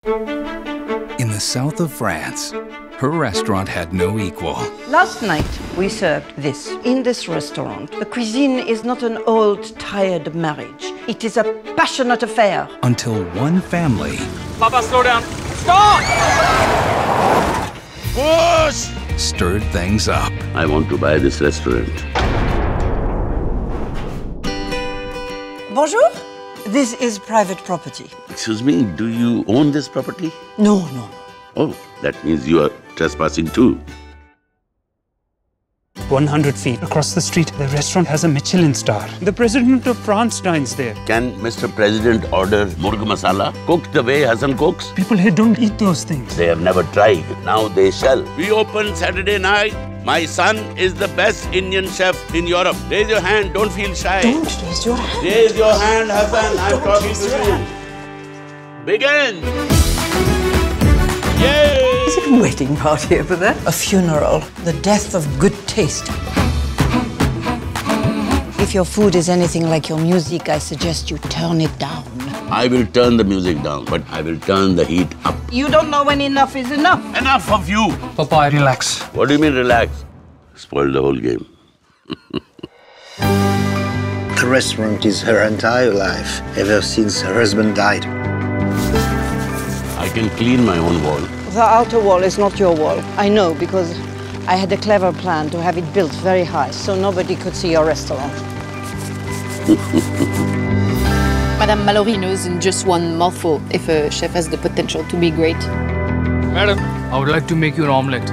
In the south of France, her restaurant had no equal. Last night, we served this. In this restaurant, the cuisine is not an old, tired marriage. It is a passionate affair. Until one family... Papa, slow down. Stop! Push! Stirred things up. I want to buy this restaurant. Bonjour. This is private property. Excuse me, do you own this property? No, no, no. Oh, that means you are trespassing too. 100 feet across the street, the restaurant has a Michelin star. The president of France dines there. Can Mr. President order murg masala cooked the way Hassan cooks? People here don't eat those things. They have never tried. Now they shall. We open Saturday night. My son is the best Indian chef in Europe. Raise your hand. Don't feel shy. Don't raise your hand. Raise your hand, Hassan. I'm talking to you. Begin. Yay! Is it a wedding party over there? A funeral. The death of good taste. If your food is anything like your music, I suggest you turn it down. I will turn the music down, but I will turn the heat up. You don't know when enough is enough. Enough of you! Papa, relax. What do you mean relax? Spoil the whole game. The restaurant is her entire life, ever since her husband died. I can clean my own wall. The outer wall is not your wall. I know, because I had a clever plan to have it built very high, so nobody could see your restaurant. Madame Mallory knows in just one mouthful if a chef has the potential to be great. Madam, I would like to make you an omelette.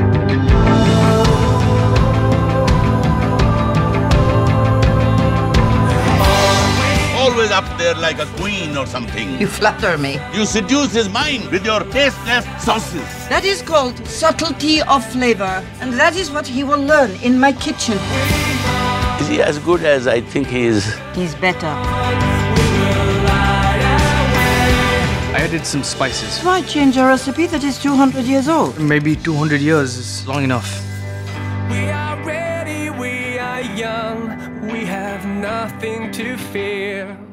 Always up there like a queen or something. You flatter me. You seduce his mind with your tasteless sauces. That is called subtlety of flavor, and that is what he will learn in my kitchen. Is he as good as I think he is? He's better. I added some spices. Why change a recipe that is 200 years old? Maybe 200 years is long enough. We are ready, we are young, we have nothing to fear.